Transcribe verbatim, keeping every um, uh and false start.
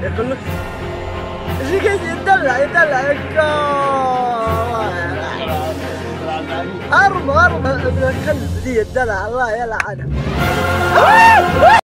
يقول لك ايش قاعد يدلع يدلع ارمى ارمى ابن الكلب ذي الدلع الله يلعنه.